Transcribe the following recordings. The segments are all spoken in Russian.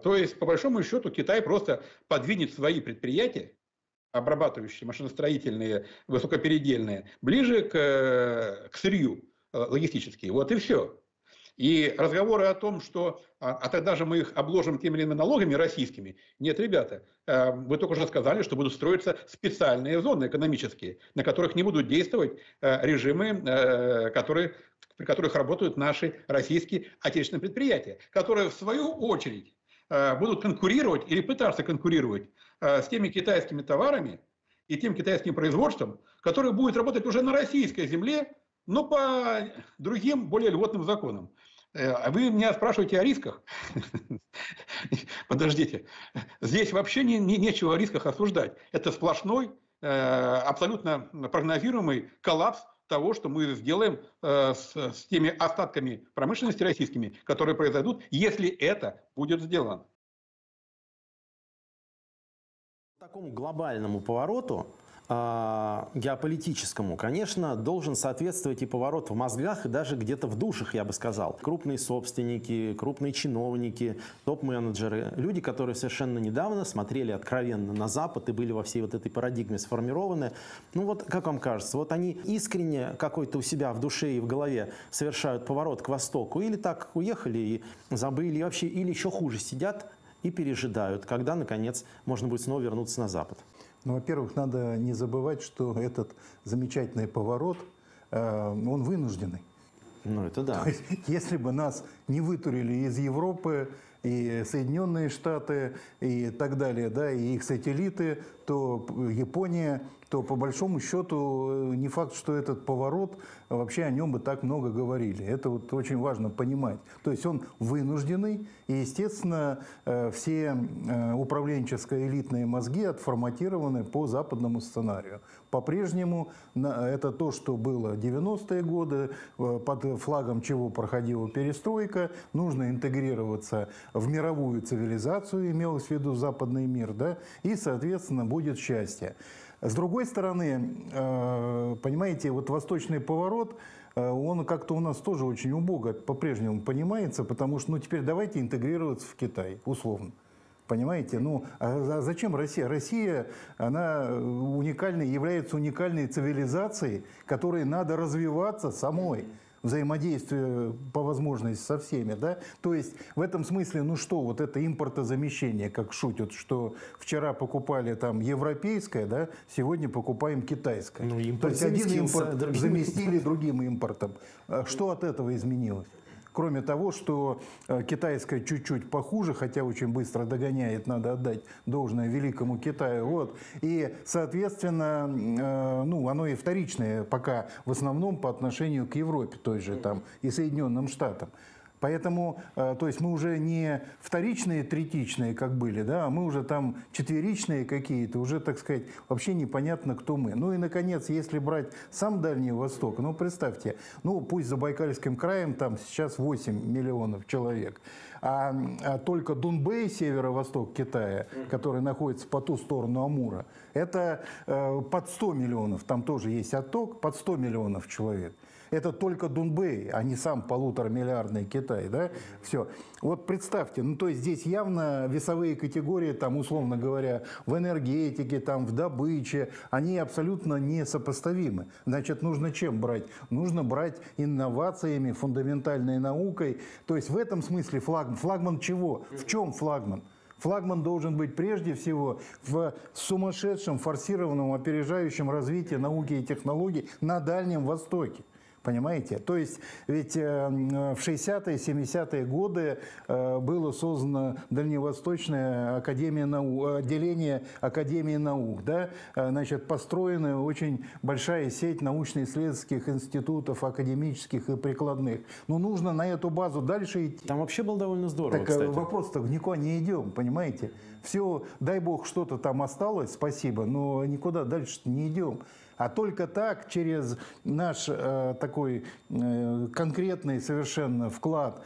То есть, по большому счету, Китай просто подвинет свои предприятия, обрабатывающие, машиностроительные, высокопередельные, ближе к сырью логистически. Вот и все. И разговоры о том, что тогда же мы их обложим теми или иными налогами российскими. Нет, ребята, вы только что сказали, что будут строиться специальные зоны экономические, на которых не будут действовать режимы, при которых работают наши российские отечественные предприятия, которые в свою очередь будут конкурировать или пытаться конкурировать с теми китайскими товарами и тем китайским производством, которое будет работать уже на российской земле, но по другим, более льготным законам. А вы меня спрашиваете о рисках? Подождите. Здесь вообще нечего о рисках осуждать. Это сплошной, абсолютно прогнозируемый коллапс того, что мы сделаем с теми остатками промышленности российскими, которые произойдут, если это будет сделано. Такому глобальному повороту геополитическому, конечно, должен соответствовать и поворот в мозгах, и даже где-то в душах, я бы сказал. Крупные собственники, крупные чиновники, топ-менеджеры, люди, которые совершенно недавно смотрели откровенно на Запад и были во всей вот этой парадигме сформированы. Ну вот, как вам кажется, вот они искренне какой-то у себя в душе и в голове совершают поворот к Востоку, или так уехали и забыли, и вообще, или еще хуже, сидят и пережидают, когда, наконец, можно будет снова вернуться на Запад? Ну, во-первых, надо не забывать, что этот замечательный поворот, он вынужденный. Ну, это да. То есть, если бы нас не вытурили из Европы, и Соединенные Штаты, и так далее, да, и их сателлиты, то Япония, то по большому счету не факт, что этот поворот, вообще о нем бы так много говорили. Это вот очень важно понимать. То есть он вынужденный, и, естественно, все управленческо-элитные мозги отформатированы по западному сценарию. По-прежнему это то, что было 90-е годы, под флагом чего проходила перестройка, нужно интегрироваться в мировую цивилизацию, имелось в виду западный мир, да, и, соответственно, будет счастье. С другой стороны, понимаете, вот восточный поворот, он как-то у нас тоже очень убого по-прежнему понимается, потому что, ну, теперь давайте интегрироваться в Китай, условно. Понимаете? Ну, а зачем Россия? Россия, она уникальной, является уникальной цивилизацией, которой надо развиваться самой. Взаимодействие по возможности со всеми, да? То есть в этом смысле, ну что, вот это импортозамещение, как шутят, что вчера покупали там европейское, да, сегодня покупаем китайское. Ну, то есть один импорт заместили другим импортом. Что от этого изменилось? Кроме того, что китайское чуть-чуть похуже, хотя очень быстро догоняет, надо отдать должное великому Китаю. Вот. И, соответственно, ну, оно и вторичное пока в основном по отношению к Европе той же там, и Соединенным Штатам. Поэтому, то есть мы уже не вторичные, третичные, как были, да, а мы уже там четверичные какие-то, уже, так сказать, вообще непонятно, кто мы. Ну и, наконец, если брать сам Дальний Восток, ну, представьте, ну, пусть Забайкальским краем там сейчас 8 миллионов человек, а только Дунбэй, северо-восток Китая, который находится по ту сторону Амура, это под 100 миллионов, там тоже есть отток, под 100 миллионов человек. Это только Дунбэй, а не сам полуторамиллиардный Китай, да? Все. Вот представьте, ну то есть здесь явно весовые категории, там, условно говоря, в энергетике, там, в добыче, они абсолютно несопоставимы. Значит, нужно чем брать? Нужно брать инновациями, фундаментальной наукой. То есть в этом смысле флагман. Флагман чего? В чем флагман? Флагман должен быть прежде всего в сумасшедшем, форсированном, опережающем развитии науки и технологий на Дальнем Востоке. Понимаете? То есть ведь в 60-е, 70-е годы было создано Дальневосточное отделение Академии наук. Да? Значит, построена очень большая сеть научно-исследовательских институтов, академических и прикладных. Но нужно на эту базу дальше идти. Там вообще было довольно здорово, так, кстати. Вопрос-то никуда не идем, понимаете? Все, дай бог, что-то там осталось, спасибо, но никуда дальше не идем. А только так, через наш такой конкретный совершенно вклад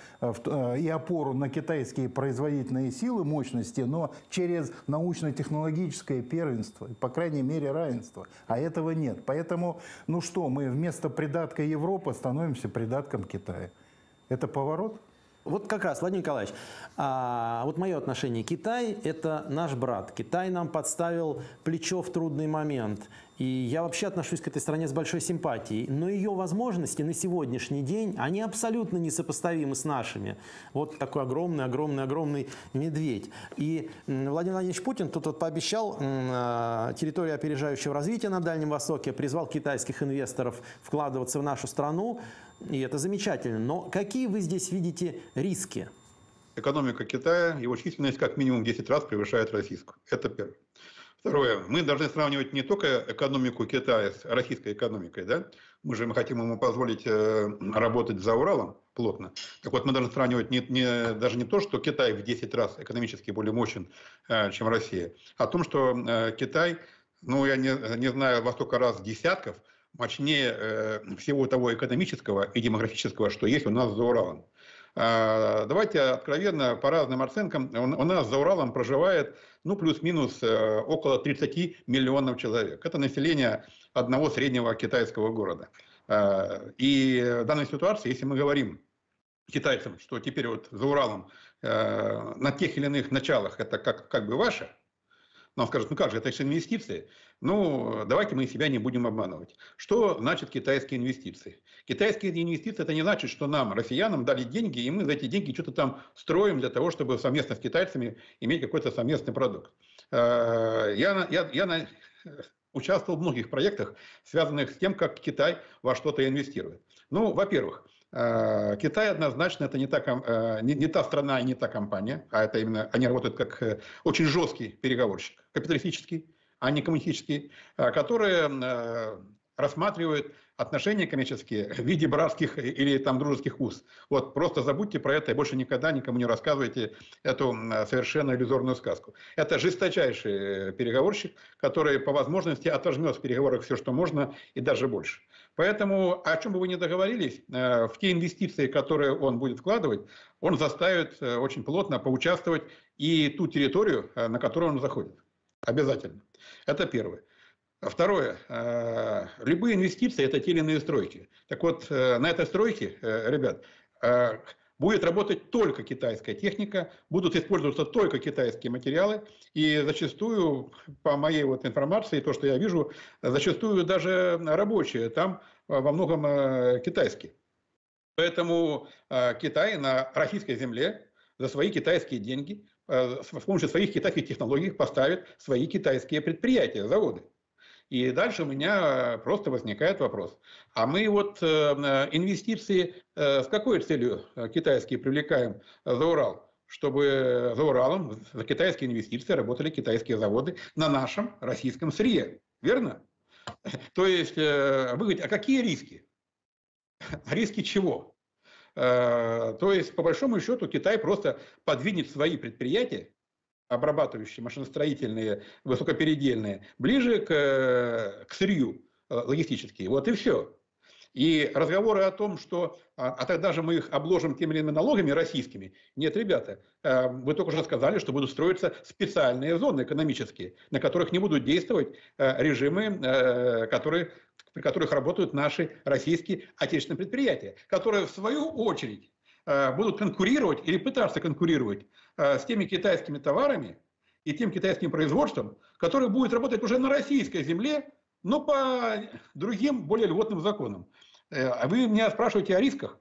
и опору на китайские производительные силы, мощности, но через научно-технологическое первенство, по крайней мере, равенство. А этого нет. Поэтому, ну что, мы вместо придатка Европы становимся придатком Китая. Это поворот? Вот как раз, Владимир Николаевич, вот мое отношение. Китай – это наш брат. Китай нам подставил плечо в трудный момент. И я вообще отношусь к этой стране с большой симпатией. Но ее возможности на сегодняшний день, они абсолютно несопоставимы с нашими. Вот такой огромный медведь. И Владимир Владимирович Путин тут вот пообещал территорию опережающего развития на Дальнем Востоке, призвал китайских инвесторов вкладываться в нашу страну. И это замечательно. Но какие вы здесь видите риски? Экономика Китая, его численность как минимум 10 раз превышает российскую. Это первое. Второе. Мы должны сравнивать не только экономику Китая с российской экономикой. Да? Мы хотим ему позволить работать за Уралом плотно. Так вот, мы должны сравнивать даже не то, что Китай в 10 раз экономически более мощен, чем Россия, а о том, что Китай, ну я не знаю во сколько раз десятков, мощнее всего того экономического и демографического, что есть у нас за Уралом. Давайте откровенно, по разным оценкам, у нас за Уралом проживает, ну, плюс-минус около 30 миллионов человек. Это население одного среднего китайского города. И в данной ситуации, если мы говорим китайцам, что теперь вот за Уралом на тех или иных началах это как бы ваше, нам скажут, ну как же, это же инвестиции. Ну, давайте мы себя не будем обманывать. Что значит китайские инвестиции? Китайские инвестиции – это не значит, что нам, россиянам, дали деньги, и мы за эти деньги что-то там строим для того, чтобы совместно с китайцами иметь какой-то совместный продукт. Я участвовал в многих проектах, связанных с тем, как Китай во что-то инвестирует. Ну, во-первых, Китай однозначно это не та страна и не та компания, а это именно они работают как очень жесткий переговорщик, капиталистический, а не коммунистический, которые рассматривают отношения коммерческие в виде братских или там дружеских уз. Вот просто забудьте про это и больше никогда никому не рассказывайте эту совершенно иллюзорную сказку. Это жесточайший переговорщик, который по возможности отожмет в переговорах все, что можно, и даже больше. Поэтому, о чем бы вы ни договорились, в те инвестиции, которые он будет вкладывать, он заставит очень плотно поучаствовать и ту территорию, на которую он заходит. Обязательно. Это первое. Второе. Любые инвестиции – это те или иные стройки. Так вот, на этой стройке, ребят, будет работать только китайская техника, будут использоваться только китайские материалы, и зачастую, по моей вот информации, то, что я вижу, зачастую даже рабочие там во многом китайские. Поэтому Китай на российской земле за свои китайские деньги, с помощью своих китайских технологий поставит свои китайские предприятия, заводы. И дальше у меня просто возникает вопрос. А мы вот инвестиции с какой целью китайские привлекаем за Урал? Чтобы за Уралом, за китайские инвестиции работали китайские заводы на нашем российском сырье. Верно? То есть, вы говорите, а какие риски? Риски чего? То есть, по большому счету, Китай просто подвинет свои предприятия, обрабатывающие, машиностроительные, высокопередельные, ближе к сырью логистические. Вот и все. И разговоры о том, что тогда же мы их обложим теми или иными налогами российскими. Нет, ребята, вы только что сказали, что будут строиться специальные зоны экономические, на которых не будут действовать режимы, при которых работают наши российские отечественные предприятия, которые в свою очередь будут конкурировать или пытаться конкурировать с теми китайскими товарами и тем китайским производством, которое будет работать уже на российской земле, но по другим, более льготным законам. А вы меня спрашиваете о рисках?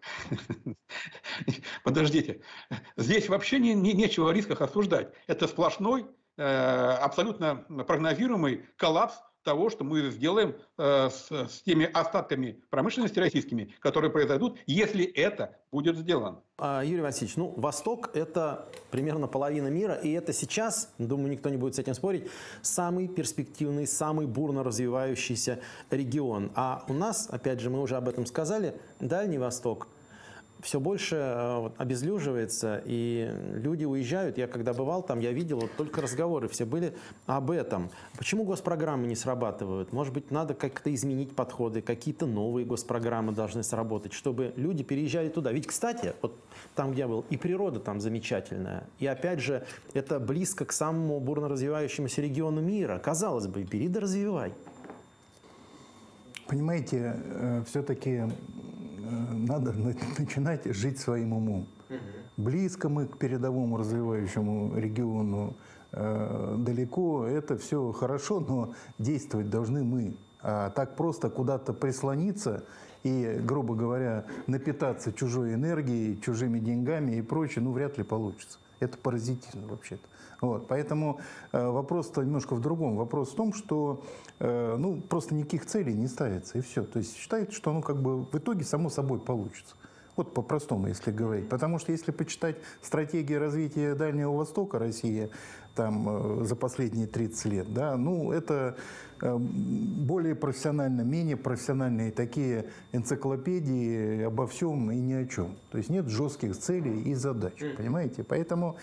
Подождите. Здесь вообще нечего о рисках обсуждать. Это сплошной, абсолютно прогнозируемый коллапс того, что мы сделаем с теми остатками промышленности российскими, которые произойдут, если это будет сделано. Юрий Васильевич, ну, Восток – это примерно половина мира, и это сейчас, думаю, никто не будет с этим спорить, самый перспективный, самый бурно развивающийся регион. А у нас, опять же, мы уже об этом сказали, Дальний Восток все больше обезлюживается, и люди уезжают. Я когда бывал там, я видел, вот только разговоры все были об этом. Почему госпрограммы не срабатывают? Может быть, надо как-то изменить подходы, какие-то новые госпрограммы должны сработать, чтобы люди переезжали туда. Ведь, кстати, вот там, где я был, и природа там замечательная. И опять же, это близко к самому бурно развивающемуся региону мира. Казалось бы, бери да развивай. Понимаете, все-таки надо начинать жить своим умом. близко мы к передовому развивающему региону, далеко, это все хорошо, но действовать должны мы. А так просто куда-то прислониться и, грубо говоря, напитаться чужой энергией, чужими деньгами и прочее, ну, вряд ли получится. Это паразитизм вообще-то. Вот. Поэтому вопрос-то немножко в другом. Вопрос в том, что ну, просто никаких целей не ставится, и все. То есть считается, что оно как бы в итоге само собой получится. Вот по-простому, если говорить. Потому что если почитать стратегии развития Дальнего Востока России там, за последние 30 лет, да, ну, это более профессионально, менее профессиональные такие энциклопедии обо всем и ни о чем. То есть нет жестких целей и задач, понимаете? Поэтому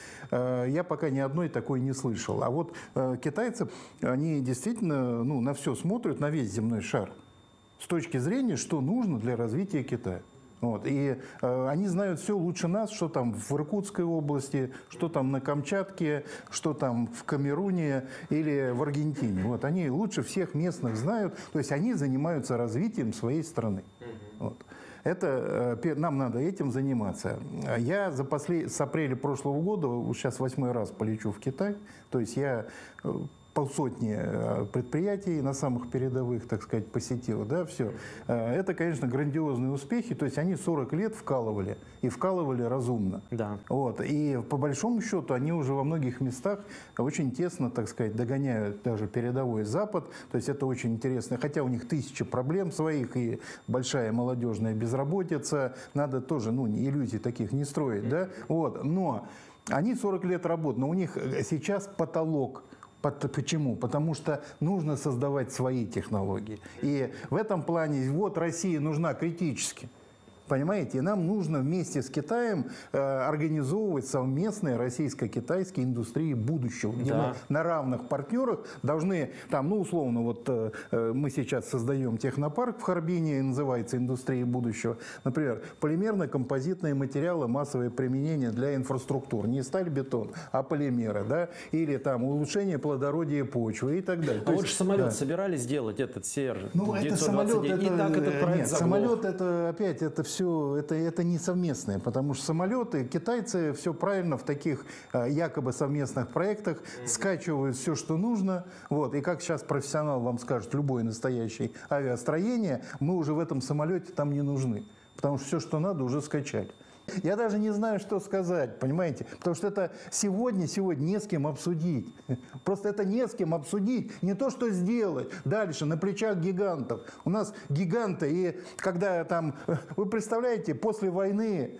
я пока ни одной такой не слышал. А вот китайцы, они действительно ну, на все смотрят, на весь земной шар, с точки зрения, что нужно для развития Китая. Вот. И они знают все лучше нас, что там в Иркутской области, что там на Камчатке, что там в Камеруне или в Аргентине. Вот. Они лучше всех местных знают, то есть они занимаются развитием своей страны. Вот. Это, нам надо этим заниматься. Я с апреля прошлого года, сейчас 8-й раз полечу в Китай, то есть я полсотни предприятий на самых передовых, так сказать, посетил, да, все. Это, конечно, грандиозные успехи, то есть они 40 лет вкалывали, и вкалывали разумно. Да. Вот. И по большому счету они уже во многих местах очень тесно, так сказать, догоняют даже передовой Запад, то есть это очень интересно, хотя у них тысячи проблем своих, и большая молодежная безработица, надо тоже, ну, иллюзий таких не строить, да, вот, но они 40 лет работают, но у них сейчас потолок. Почему? Потому что нужно создавать свои технологии. И в этом плане вот Россия нужна критически. Понимаете? И нам нужно вместе с Китаем организовывать совместные российско-китайские индустрии будущего, где да. мы на равных партнерах должны, там, ну, условно, вот мы сейчас создаем технопарк в Харбине, называется «Индустрия будущего». Например, полимерно-композитные материалы, массовое применение для инфраструктур. Не сталь, бетон, а полимеры, да? Или там улучшение плодородия почвы и так далее. А вот же самолет собирались делать, этот СЕР-929. Ну, это самолет, и так этот проект нет, заглох. самолет, это опять, это все, это не совместное, потому что самолеты, китайцы все правильно в таких якобы совместных проектах скачивают все, что нужно, вот, и как сейчас профессионал вам скажет, любое настоящее авиастроение, мы уже в этом самолете там не нужны, потому что все, что надо, уже скачали. Я даже не знаю, что сказать, понимаете? Потому что это сегодня не с кем обсудить. Просто это не с кем обсудить, не то, что сделать. Дальше, на плечах гигантов. У нас гиганты, и когда там... Вы представляете, после войны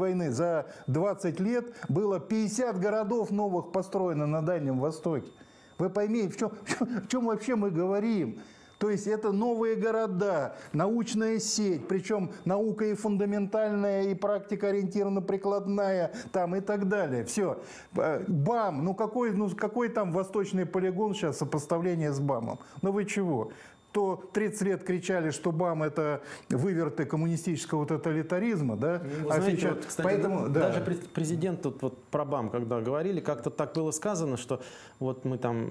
за 20 лет было 50 городов новых построено на Дальнем Востоке. Вы поймите, в чем вообще мы говорим? То есть это новые города, научная сеть, причем наука и фундаментальная, и практика ориентированно-прикладная, там и так далее. Все. БАМ, ну какой там восточный полигон сейчас, сопоставление с БАМом? Ну вы чего? То 30 лет кричали, что БАМ – это выверты коммунистического тоталитаризма, да? Вы знаете, сейчас, вот, кстати, поэтому, даже президент тут вот про БАМ, когда говорили, как-то так было сказано, что вот мы там,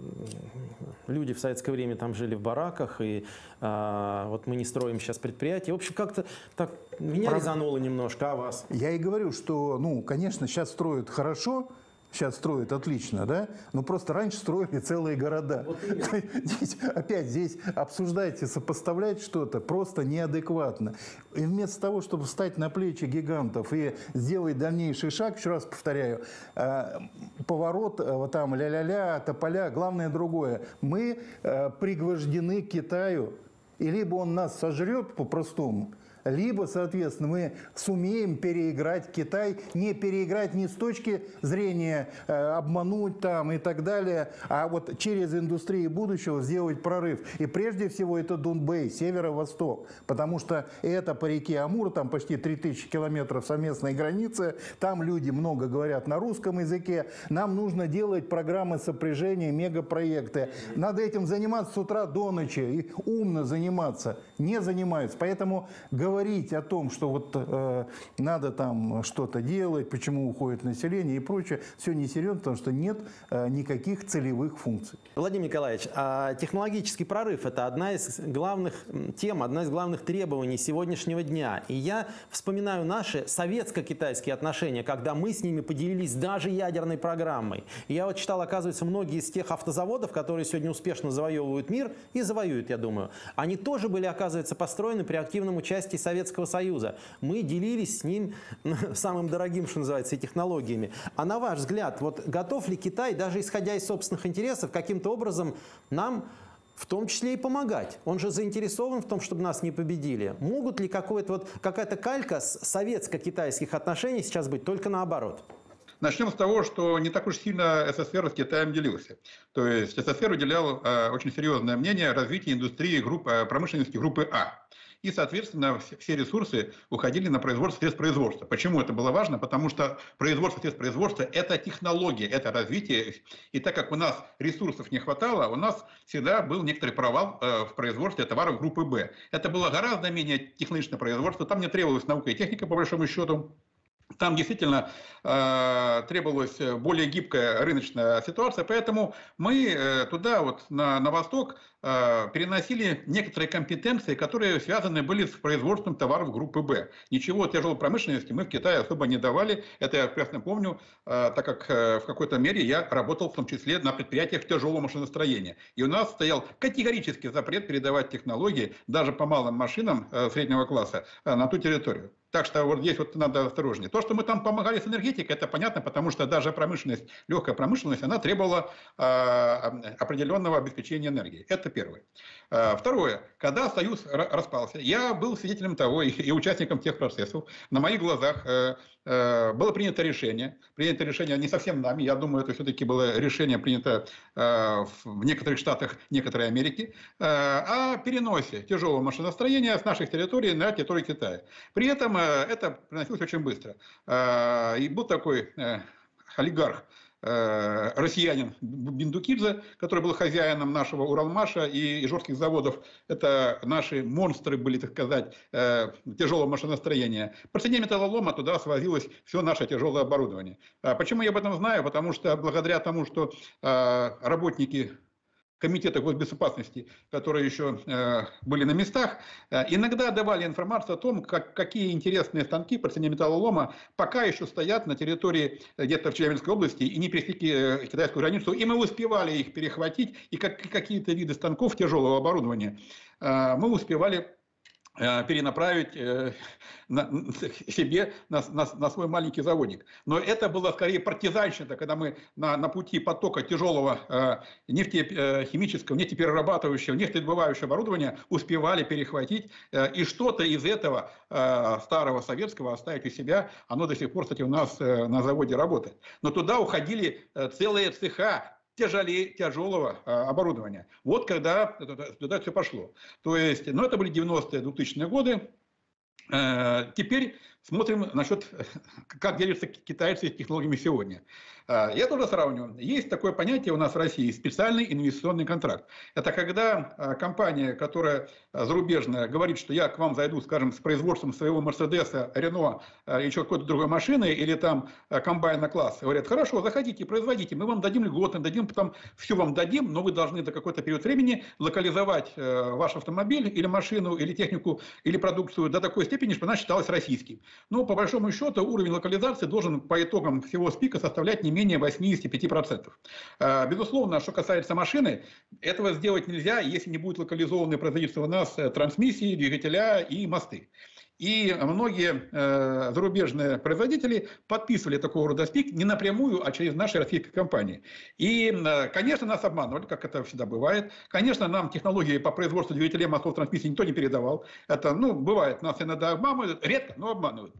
люди в советское время там жили в бараках, и вот мы не строим сейчас предприятия. В общем, как-то так меня резануло немножко, а вас? Я и говорю, что, ну, конечно, сейчас строят хорошо, сейчас строят отлично, да? Но просто раньше строили целые города. Вот здесь обсуждать и сопоставлять что-то просто неадекватно. И вместо того, чтобы встать на плечи гигантов и сделать дальнейший шаг, еще раз повторяю, поворот, вот там ля-ля-ля, тополя, главное другое. Мы пригвождены к Китаю, и либо он нас сожрет по-простому, либо, соответственно, мы сумеем переиграть Китай, не переиграть не с точки зрения обмануть там и так далее, а вот через индустрию будущего сделать прорыв. И прежде всего это Дунбэй, северо-восток, потому что это по реке Амур, там почти 3000 километров совместной границы, там люди много говорят на русском языке, нам нужно делать программы сопряжения, мегапроекты. Надо этим заниматься с утра до ночи, и умно заниматься. Не занимаются. Поэтому говорю говорить о том, что вот надо там что-то делать, почему уходит население и прочее, все несерьезно, потому что нет никаких целевых функций. Владимир Николаевич, технологический прорыв – это одна из главных тем, одна из главных требований сегодняшнего дня. И я вспоминаю наши советско-китайские отношения, когда мы с ними поделились даже ядерной программой. И я вот читал, оказывается, многие из тех автозаводов, которые сегодня успешно завоевывают мир и завоюют, я думаю, они тоже были, оказывается, построены при активном участии Советского Союза. Мы делились с ним самым дорогим, что называется, технологиями. А на ваш взгляд, вот готов ли Китай, даже исходя из собственных интересов, каким-то образом нам в том числе и помогать? Он же заинтересован в том, чтобы нас не победили. Могут ли какая-то калька с советско-китайских отношений сейчас быть, только наоборот? Начнем с того, что не так уж сильно СССР с Китаем делился. То есть СССР уделял очень серьезное мнение развитию индустрии промышленности группы А. И, соответственно, все ресурсы уходили на производство средств производства. Почему это было важно? Потому что производство средств производства – это технология, это развитие. И так как у нас ресурсов не хватало, у нас всегда был некоторый провал в производстве товаров группы Б. Это было гораздо менее технологичное производство, там не требовалась наука и техника, по большому счету. Там действительно требовалась более гибкая рыночная ситуация, поэтому мы туда, вот на восток, переносили некоторые компетенции, которые связаны были с производством товаров группы Б. Ничего тяжелой промышленности мы в Китае особо не давали, это я прекрасно помню, так как в какой-то мере я работал в том числе на предприятиях тяжелого машиностроения. И у нас стоял категорический запрет передавать технологии даже по малым машинам среднего класса на ту территорию. Так что вот здесь вот надо осторожнее. То, что мы там помогали с энергетикой, это понятно, потому что даже промышленность, легкая промышленность, она требовала определенного обеспечения энергией. Это первое. Второе. Когда Союз распался, я был свидетелем того и участником тех процессов. На моих глазах было принято решение не совсем нами, я думаю, это все-таки было решение принято в некоторых штатах некоторой Америки, о переносе тяжелого машиностроения с наших территорий на территорию Китая. При этом это приносилось очень быстро. И был такой олигарх, россиянин Биндукидзе, который был хозяином нашего Уралмаша и Ижорских заводов. Это наши монстры были, так сказать, тяжелого машиностроения. По цене металлолома туда свозилось все наше тяжелое оборудование. Почему я об этом знаю? Потому что благодаря тому, что работники комитета госбезопасности, которые еще были на местах, иногда давали информацию о том, какие интересные станки по цене металлолома пока еще стоят на территории где-то в Челябинской области и не пересекли китайскую границу, и мы успевали их перехватить, и какие-то виды станков тяжелого оборудования мы успевали перенаправить себе на свой маленький заводик. Но это было скорее партизанщина, когда мы на пути потока тяжелого нефтехимического, нефтеперерабатывающего, нефтедобывающего оборудования успевали перехватить и что-то из этого старого советского оставить у себя. Оно до сих пор, кстати, у нас на заводе работает. Но туда уходили целые цеха тяжелого оборудования. Вот когда туда все пошло. То есть, ну, это были 90-е, 2000-е годы. Теперь смотрим насчет, как делятся китайцы с технологиями сегодня. Я тоже сравню. Есть такое понятие у нас в России – специальный инвестиционный контракт. Это когда компания, которая зарубежная, говорит, что я к вам зайду, скажем, с производством своего Мерседеса, Рено, еще какой-то другой машины, или там комбайна класс, говорят, хорошо, заходите, производите, мы вам дадим льготы, дадим, потом все вам дадим, но вы должны до какой-то период времени локализовать ваш автомобиль, или машину, или технику, или продукцию до такой степени, чтобы она считалась российским. Но по большому счету уровень локализации должен по итогам всего СПИКа составлять не менее 85%. Безусловно, что касается машины, этого сделать нельзя, если не будет локализованы производительство у нас трансмиссии, двигателя и мосты. И многие зарубежные производители подписывали такого рода СПИК не напрямую, а через наши российские компании. И, конечно, нас обманывали, как это всегда бывает. Конечно, нам технологии по производству двигателей, мостов, трансмиссии никто не передавал. Это, ну, бывает, нас иногда обманывают, редко, но обманывают.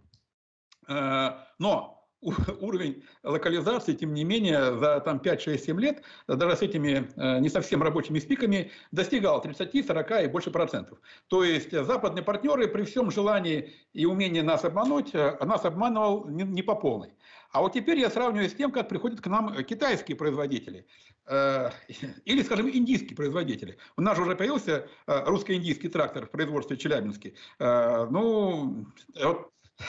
Но уровень локализации, тем не менее, за там, 5-6-7 лет, даже с этими не совсем рабочими спиками, достигал 30, 40 и больше процентов. То есть западные партнеры при всем желании и умении нас обмануть, нас обманывал не по полной. А вот теперь я сравниваю с тем, как приходят к нам китайские производители. Или, скажем, индийские производители. У нас же уже появился русско-индийский трактор в производстве в Челябинске. Ну, вот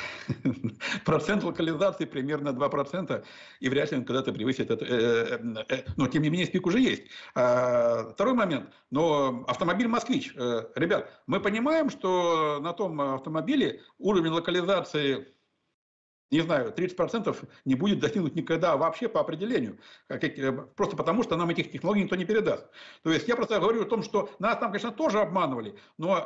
процент локализации примерно 2%, и вряд ли он когда-то превысит это. Но, тем не менее, спик уже есть. Второй момент. Но автомобиль «Москвич». Ребят, мы понимаем, что на том автомобиле уровень локализации, не знаю, 30% не будет достигнут никогда вообще по определению. Просто потому, что нам этих технологий никто не передаст. То есть я просто говорю о том, что нас там, конечно, тоже обманывали, но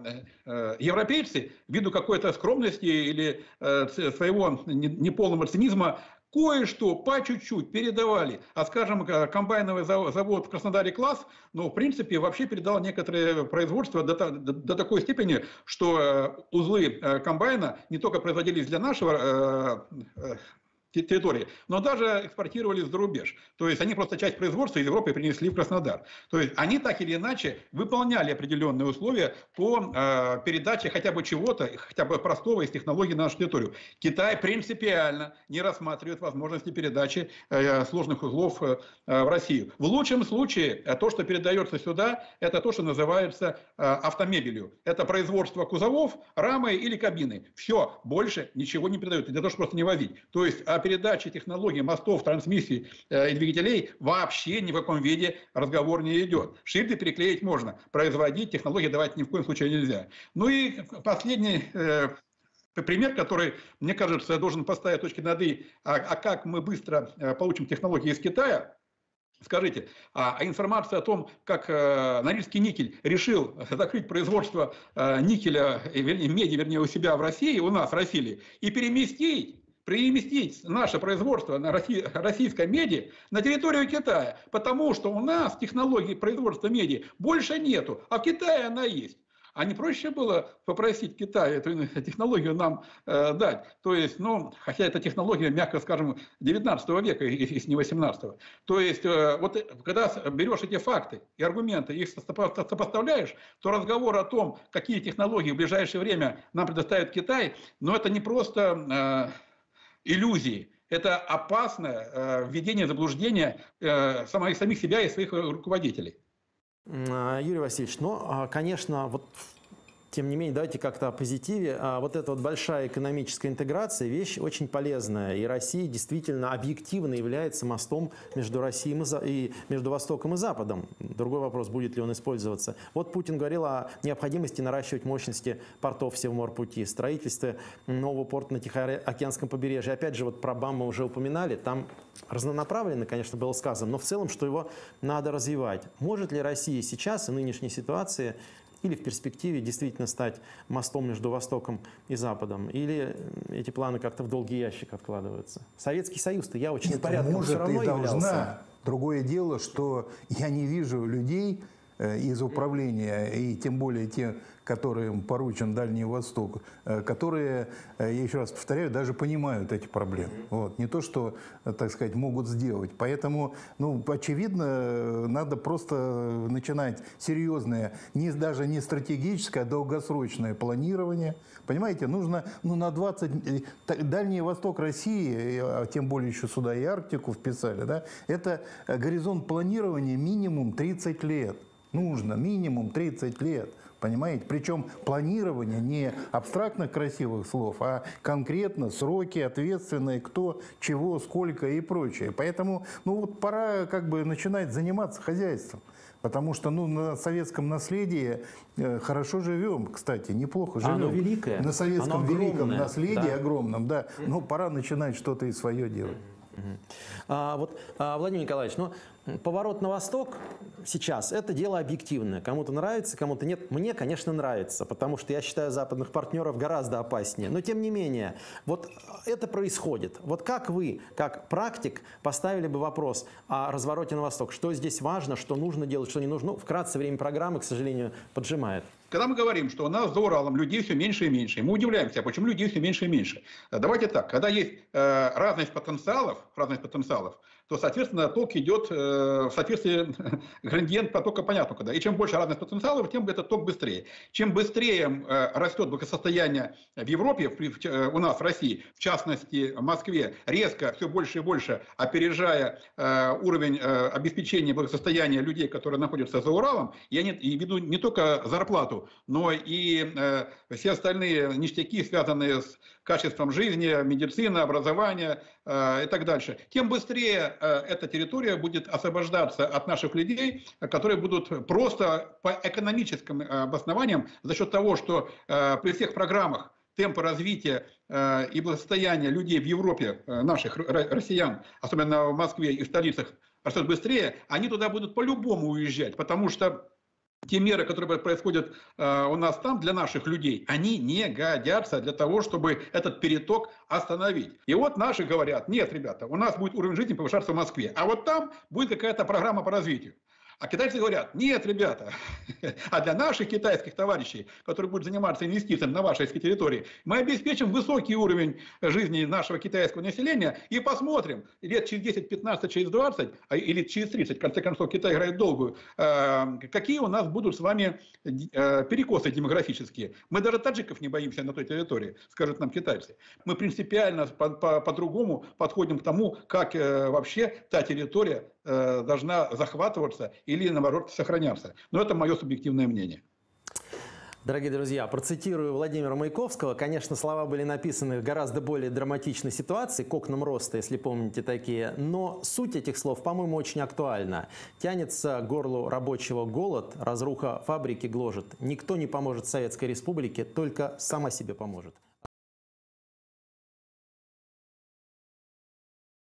европейцы, ввиду какой-то скромности или своего неполного цинизма, кое-что по чуть-чуть передавали. А, скажем, комбайновый завод в Краснодаре «Класс», ну, в принципе, вообще передал некоторые производства до такой степени, что узлы комбайна не только производились для нашего территории, но даже экспортировали за рубеж. То есть они просто часть производства из Европы принесли в Краснодар. То есть они так или иначе выполняли определенные условия по передаче хотя бы чего-то, хотя бы простого из технологий на нашу территорию. Китай принципиально не рассматривает возможности передачи сложных узлов в Россию. В лучшем случае то, что передается сюда, это то, что называется автомебелью. Это производство кузовов, рамы или кабины. Все, больше ничего не передают, для того, чтобы просто не возить. То есть о передаче технологий мостов, трансмиссий и двигателей вообще ни в каком виде разговор не идет. Шильды переклеить можно, производить технологии давать ни в коем случае нельзя. Ну и последний пример, который, мне кажется, должен поставить точки над «и», а как мы быстро получим технологии из Китая. Скажите, а информация о том, как Норильский никель решил закрыть производство никеля, меди, у себя в России, у нас в России, и переместить наше производство на российской меди на территорию Китая, потому что у нас технологии производства меди больше нету, а в Китае она есть. А не проще было попросить Китай эту технологию нам дать? То есть, ну, хотя эта технология, мягко скажем, 19 века, если не 18. То есть, вот когда берешь эти факты и аргументы, их сопоставляешь, то разговор о том, какие технологии в ближайшее время нам предоставит Китай, но это не просто иллюзии. Это опасное введение в заблуждение самих себя и своих руководителей. Юрий Васильевич, ну, конечно, вот тем не менее, давайте как-то о позитиве. Вот эта вот большая экономическая интеграция – вещь очень полезная. И Россия действительно объективно является мостом между Россией и между Востоком и Западом. Другой вопрос, будет ли он использоваться. Вот Путин говорил о необходимости наращивать мощности портов Севморпути, строительстве нового порта на Тихоокеанском побережье. Опять же, вот про БАМ мы уже упоминали. Там разнонаправленно, конечно, было сказано, но в целом, что его надо развивать. Может ли Россия сейчас, в нынешней ситуации, или в перспективе действительно стать мостом между Востоком и Западом? Или эти планы как-то в долгий ящик откладываются? Советский Союз-то я очень порядком все равно являлся. Другое дело, что я не вижу людей из управления, и тем более те, которым поручен Дальний Восток, которые, я еще раз повторяю, даже понимают эти проблемы. Вот. Не то, что, так сказать, могут сделать. Поэтому, ну, очевидно, надо просто начинать серьезное, даже не стратегическое, а долгосрочное планирование. Понимаете, нужно на 20... Дальний Восток России, а тем более еще сюда и Арктику вписали, да, это горизонт планирования минимум 30 лет. Нужно минимум 30 лет. Понимаете? Причем планирование не абстрактных красивых слов, а конкретно сроки ответственные, кто, чего, сколько и прочее. Поэтому, ну вот пора как бы начинать заниматься хозяйством. Потому что, ну, на советском наследии хорошо живем, кстати, неплохо живем. Оно великое. На советском великом наследии, огромном, да. Но пора начинать что-то и свое делать. Владимир Николаевич, ну, поворот на восток сейчас – это дело объективное. Кому-то нравится, кому-то нет. Мне, конечно, нравится, потому что я считаю западных партнеров гораздо опаснее. Но, тем не менее, вот это происходит. Вот как вы, как практик, поставили бы вопрос о развороте на восток? Что здесь важно, что нужно делать, что не нужно? Ну, вкратце, время программы, к сожалению, поджимает. Когда мы говорим, что у нас за Уралом людей все меньше и меньше, мы удивляемся, почему людей все меньше и меньше. Давайте так, когда есть разность потенциалов, то, соответственно, ток идет в соответствии, градиент потока понятно куда. И чем больше разных потенциалов, тем этот ток быстрее. Чем быстрее растет благосостояние в Европе, у нас в России, в частности в Москве, резко все больше и больше опережая уровень обеспечения благосостояния людей, которые находятся за Уралом, я веду не только зарплату, но и все остальные ништяки, связанные с качеством жизни, медицина, образование и так дальше, тем быстрее эта территория будет освобождаться от наших людей, которые будут просто по экономическим обоснованиям за счет того, что при всех программах темпы развития и благосостояния людей в Европе, наших россиян, особенно в Москве и в столицах, растет быстрее, они туда будут по-любому уезжать, потому что те меры, которые происходят у нас там для наших людей, они не годятся для того, чтобы этот переток остановить. И вот наши говорят: нет, ребята, у нас будет уровень жизни повышаться в Москве, а вот там будет какая-то программа по развитию. А китайцы говорят: нет, ребята, а для наших китайских товарищей, которые будут заниматься инвестициями на вашей территории, мы обеспечим высокий уровень жизни нашего китайского населения и посмотрим, лет через 10, 15, через 20, или через 30, в конце концов, Китай играет долгую, какие у нас будут с вами перекосы демографические. Мы даже таджиков не боимся на той территории, скажут нам китайцы. Мы принципиально по-другому подходим к тому, как вообще та территория должна захватываться или, наоборот, сохраняться. Но это мое субъективное мнение. Дорогие друзья, процитирую Владимира Маяковского. Конечно, слова были написаны в гораздо более драматичной ситуации, к окнам роста, если помните такие. Но суть этих слов, по-моему, очень актуальна. Тянется к горлу рабочего голод, разруха фабрики гложет. Никто не поможет Советской Республике, только сама себе поможет.